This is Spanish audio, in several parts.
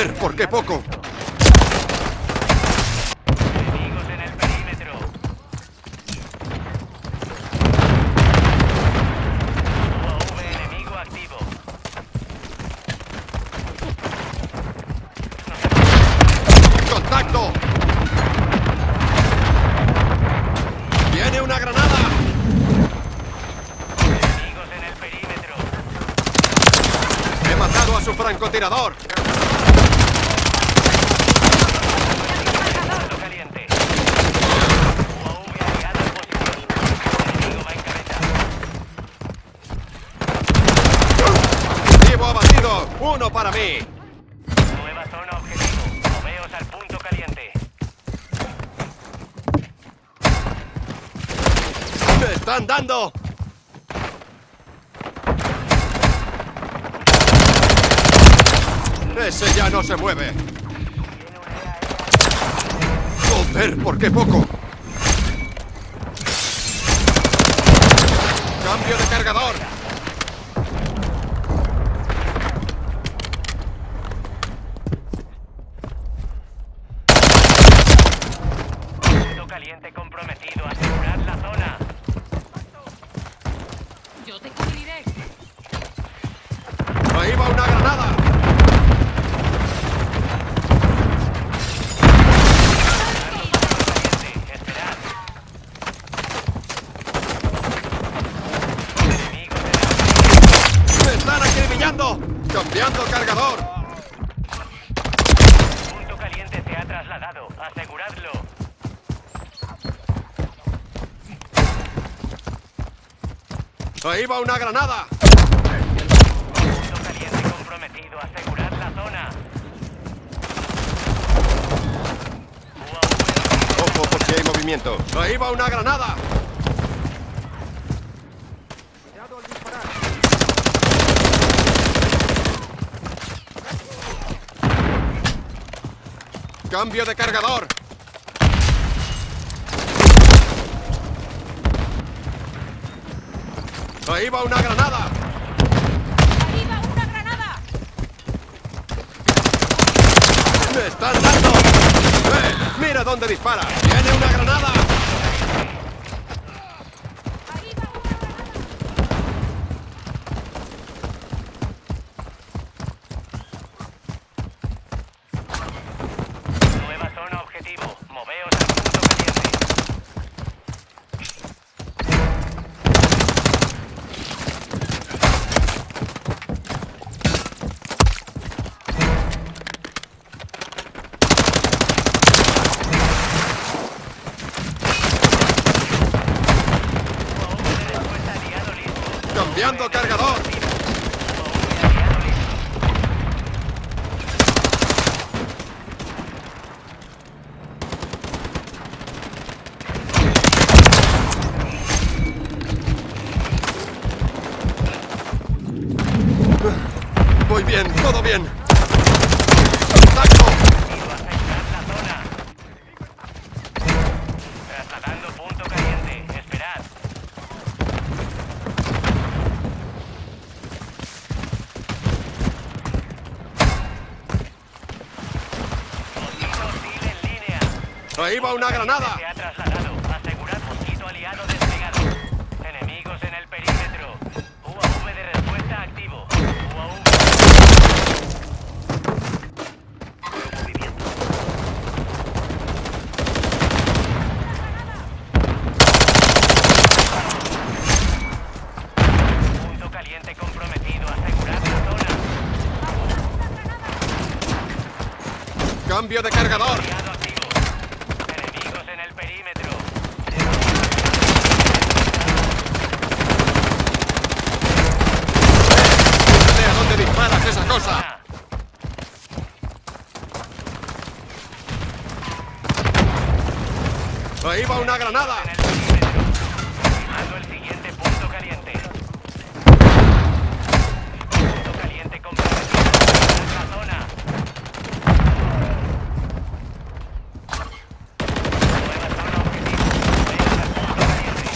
Joder, ¿por qué poco? Enemigos en el perímetro. UAV enemigo activo. ¡Contacto! ¡Viene una granada! Enemigos en el perímetro. ¡He matado a su francotirador! Punto caliente. UAV aliado en posición. Enemigo va en cabeza. ¡Objetivo abatido! ¡Uno para mí! Nueva zona objetivo. Moveos al punto caliente. ¡Me están dando! ¡Ese ya no se mueve! ¡Joder, por qué poco! ¡Cambio de cargador! Punto caliente comprometido. Asegurar la zona. Yo te cubriré. ¡Ahí va una granada! Caliente. Esperad. Enemigos en el ¡Me están acribillando! ¡Cambiando cargador! punto caliente se ha trasladado. Aseguradlo. ¡Ahí va una granada! Punto caliente comprometido. Asegurad la zona. UAV ¡Ojo por si hay movimiento! ¡Ahí va una granada! ¡Cambio de cargador! ¡Ahí va una granada! ¡Arriba una granada! ¡Me están dando! ¡Mira dónde dispara! ¡Tiene una granada! ¡Arriba una granada! nueva zona objetivo. Moveos al punto caliente. UAV de respuesta aliado listo. ¡Cambiando cargador! UAV aliado listo. Voy bien, todo bien. ¡Contacto! Ido a asegurar la zona. Trasladando punto caliente. Esperad. Mosquito hostil en línea. ¡Ahí va una granada! Se ha trasladado. Asegurad mosquito aliado desplegado. Enemigos en el perímetro. UAV de respuesta activo. UAV. Movimiento. Punto caliente comprometido. Asegurad la zona. ¡Cambio de cargador! Aliado activo. Enemigos en el perímetro. ¡Ve a dónde disparas esa cosa! ¡Ahí va una granada! En el perímetro. Fijando el siguiente punto caliente. Punto caliente comprometido. En la zona. Nueva zona objetivo. Venga al punto caliente.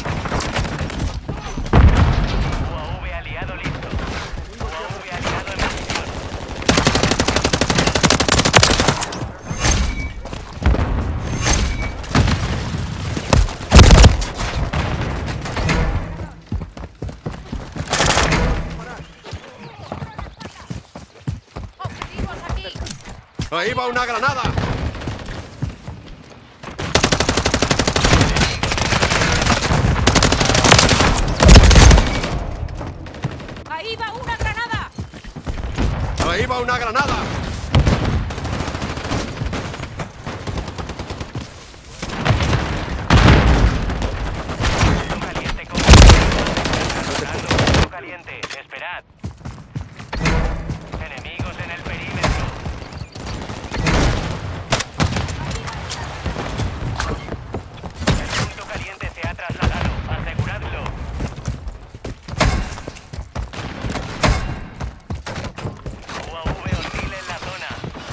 UAV aliado listo. UAV aliado en posición. Ahí va una granada. Ahí va una granada. Ahí va una granada. Punto caliente comprometido. Punto caliente. Esperad. Enemigos en el perímetro. El punto caliente se ha trasladado. Aseguradlo. UAV hostil en la zona.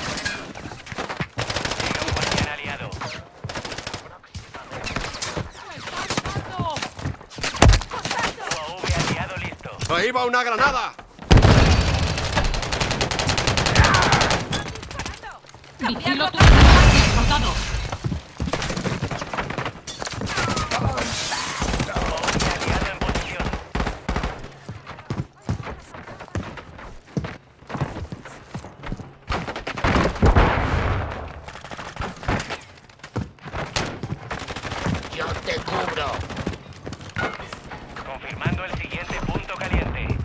Llega un guardián aliado. UAV aliado listo. Ahí va una granada. Vigilo tu cortado. UAV aliado en posición. Yo te cubro. Confirmando el siguiente punto caliente.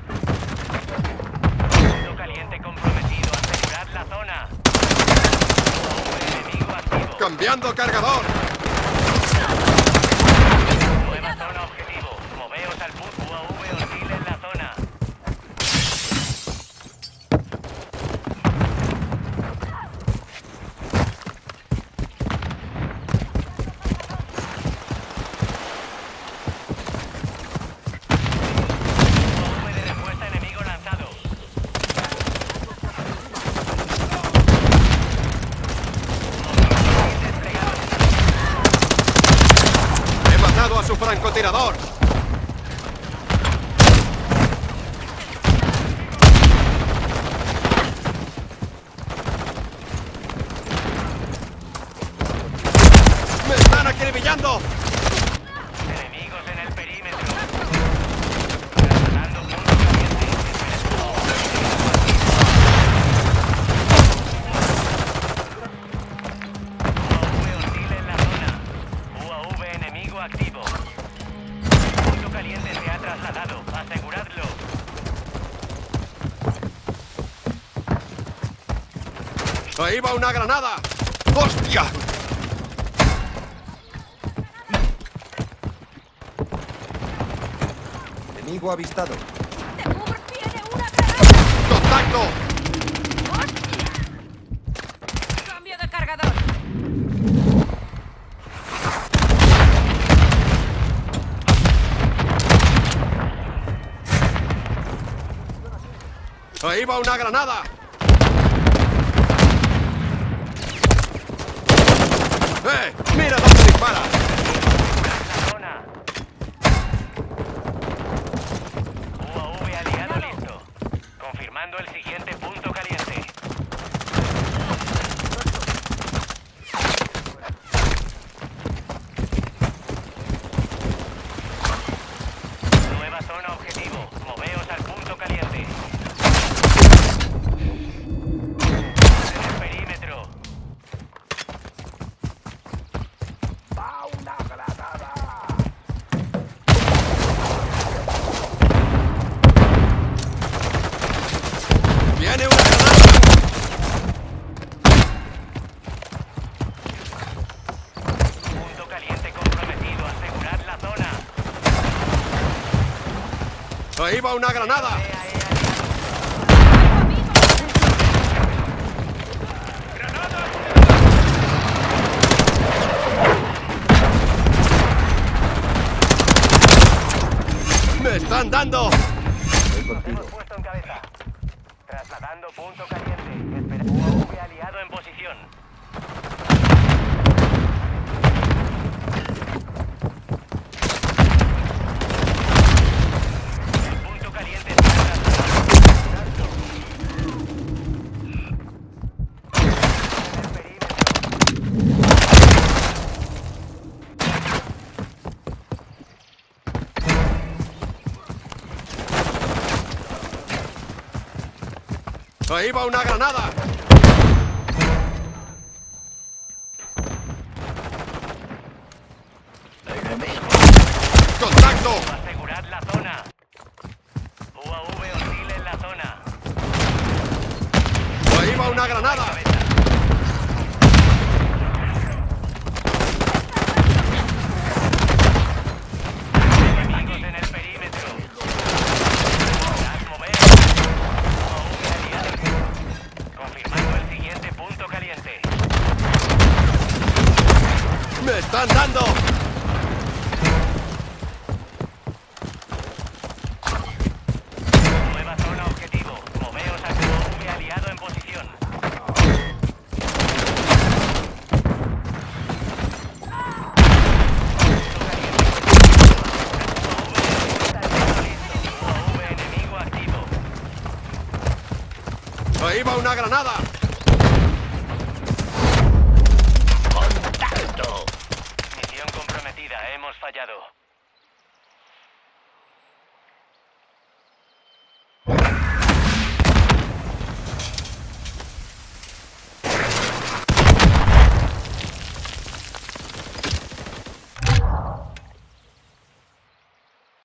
Punto caliente comprometido. Asegurad la zona. UAV enemigo activo. Cambiando cargador. Nueva zona objetivo. Moveos al punto. UAV hostil en la zona. UAV de respuesta enemigo lanzado. Desplegado. He matado a su francotirador. ¡Me están acribillando! Enemigos en el perímetro. Trasladando punto caliente. UAV hostil en la zona. UAV enemigo activo. Punto caliente se ha trasladado. Aseguradlo. Ahí va una granada. ¡Hostia! Enemigo avistado. ¡Te cubro! ¡Tiene una granada! ¡Contacto! ¡Hostia! Cambio de cargador. Ahí va una granada. ¡Mira dónde dispara! La zona. UAV aliado listo. Confirmando el siguiente punto caliente. Nueva zona objetivo. Moveos al punto caliente. En el perímetro. ¡Viene una granada! Punto caliente comprometido. Asegurad la zona. Ahí va una granada. ¡Me están dando! Nos hemos puesto en cabeza. Trasladando punto caliente. Espera. UAV aliado en posición. El punto caliente está trasladado. En el perímetro. Ahí va una granada. ¡Ahí va una granada!